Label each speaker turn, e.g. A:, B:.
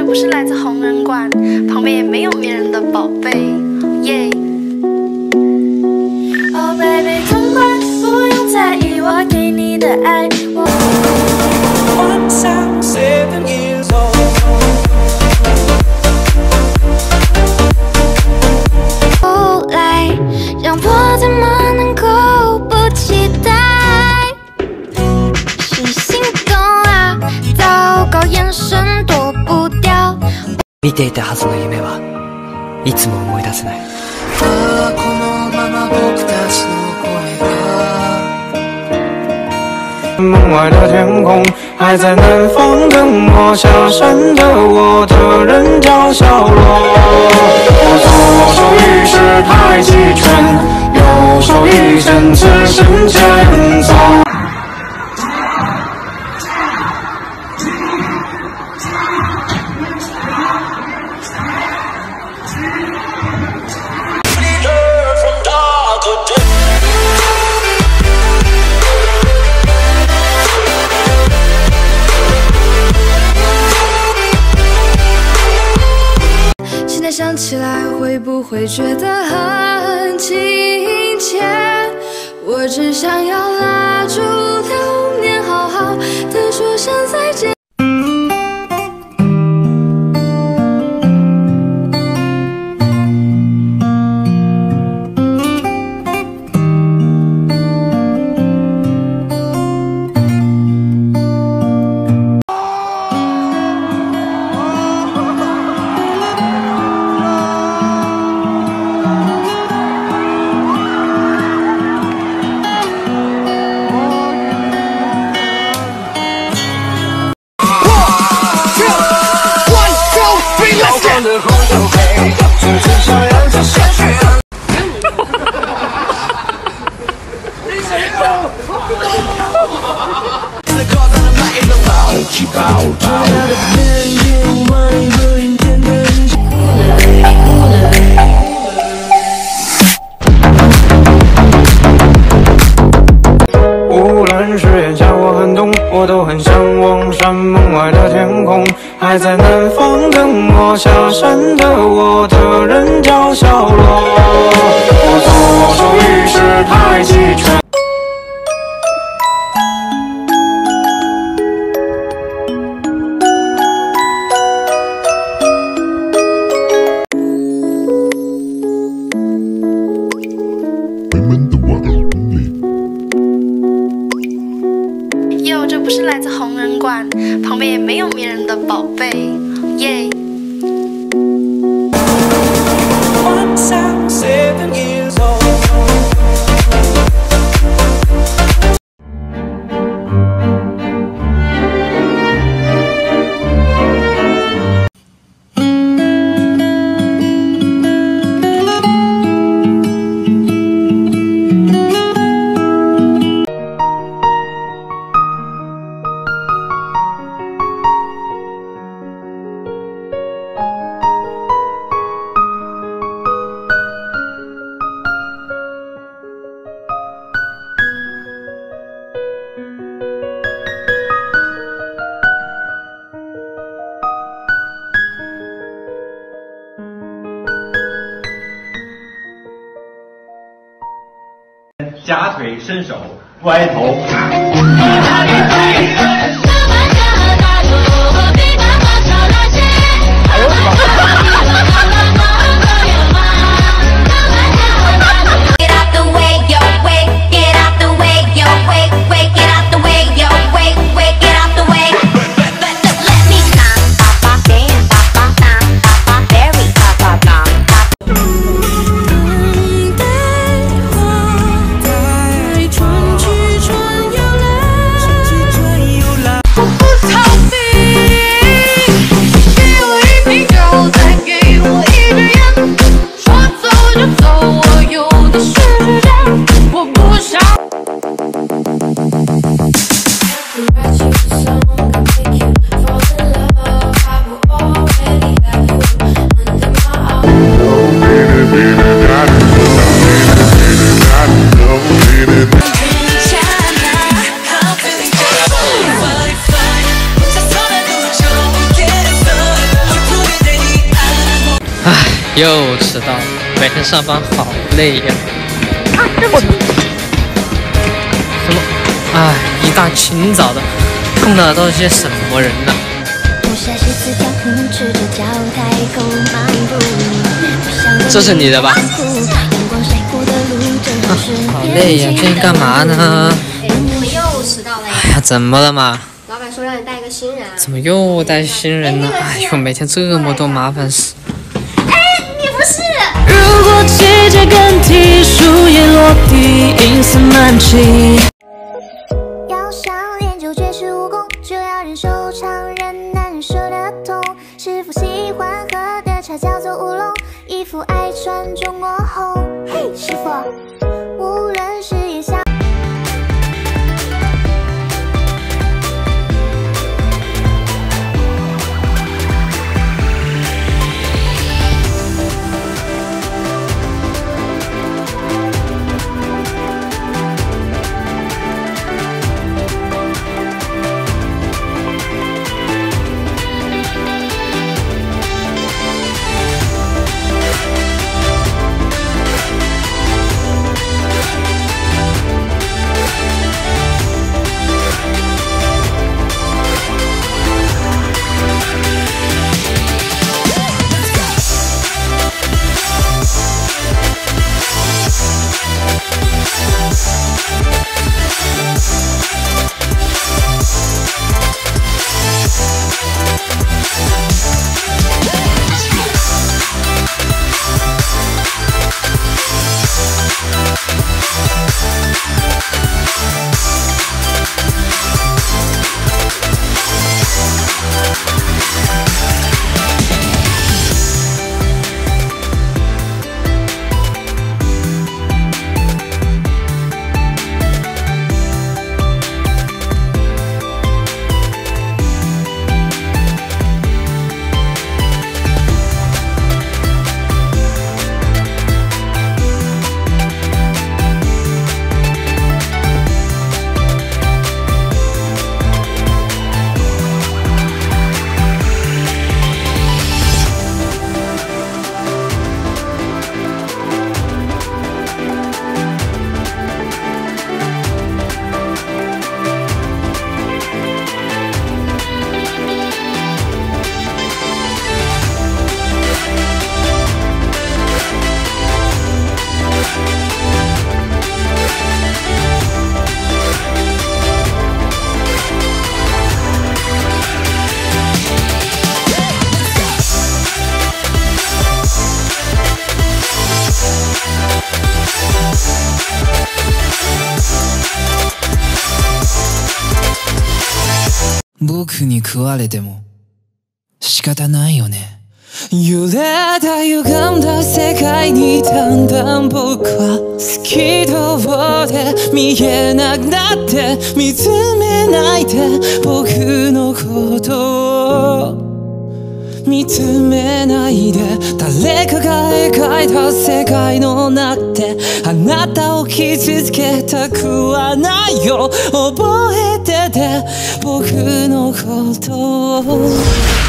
A: 不是来自红人馆，旁边也没有迷人的宝贝。耶、Oh baby， 痛快，不用在意我给你的爱。
B: Once I'm 7 years old。
A: 后来，让我怎么能够不期待？是心动啊，糟糕，眼神躲不掉。
C: 見ていたはずの夢はいつも思い出せない。
B: このまま僕たちの声が。梦外的天空，还在南方等我下山的我的人叫小罗。我左手一式太极拳，右手一剑刺身前走。
A: 想起来会不会觉得很亲切？我只想要拉住流年，好好的说声再见。
B: 无论是眼下我很懂，我都很向往山梦外的天空，还在南方等我下山的我的人叫小罗。我左手一式太极拳。
A: 哟，这不是来自红人馆，旁边也没有迷人的宝贝。耶、
B: Once I'm 7 years old。
D: 夹腿伸手，歪头。
C: 又迟到了，每天上班好累呀！什么？哎，一大清早的，碰到的都是些什么人呢？这是你的吧？好累呀，最近干嘛呢？
E: 你们又迟到了呀？
C: 哎呀，怎么了嘛？
E: 老板说让你带一个新人啊。
C: 怎么又带新人呢？哎呦，每天这么多麻烦事。
E: 你不是。
A: 如果季节更替，树叶落地，银丝满际。
F: 要想练就绝世武功，就要忍受常人难忍受的痛。师傅喜欢喝的茶叫做乌龙，衣服爱穿中国红。嘿，师傅，无论是炎夏。
G: 僕に食われても仕方ないよね。揺れた歪んだ世界にだんだん僕は透き通って見えなくなって見つめないで僕のことを見つめないで誰かが描いた世界の中であなたを傷つけたくはないよ覚えてて僕のことを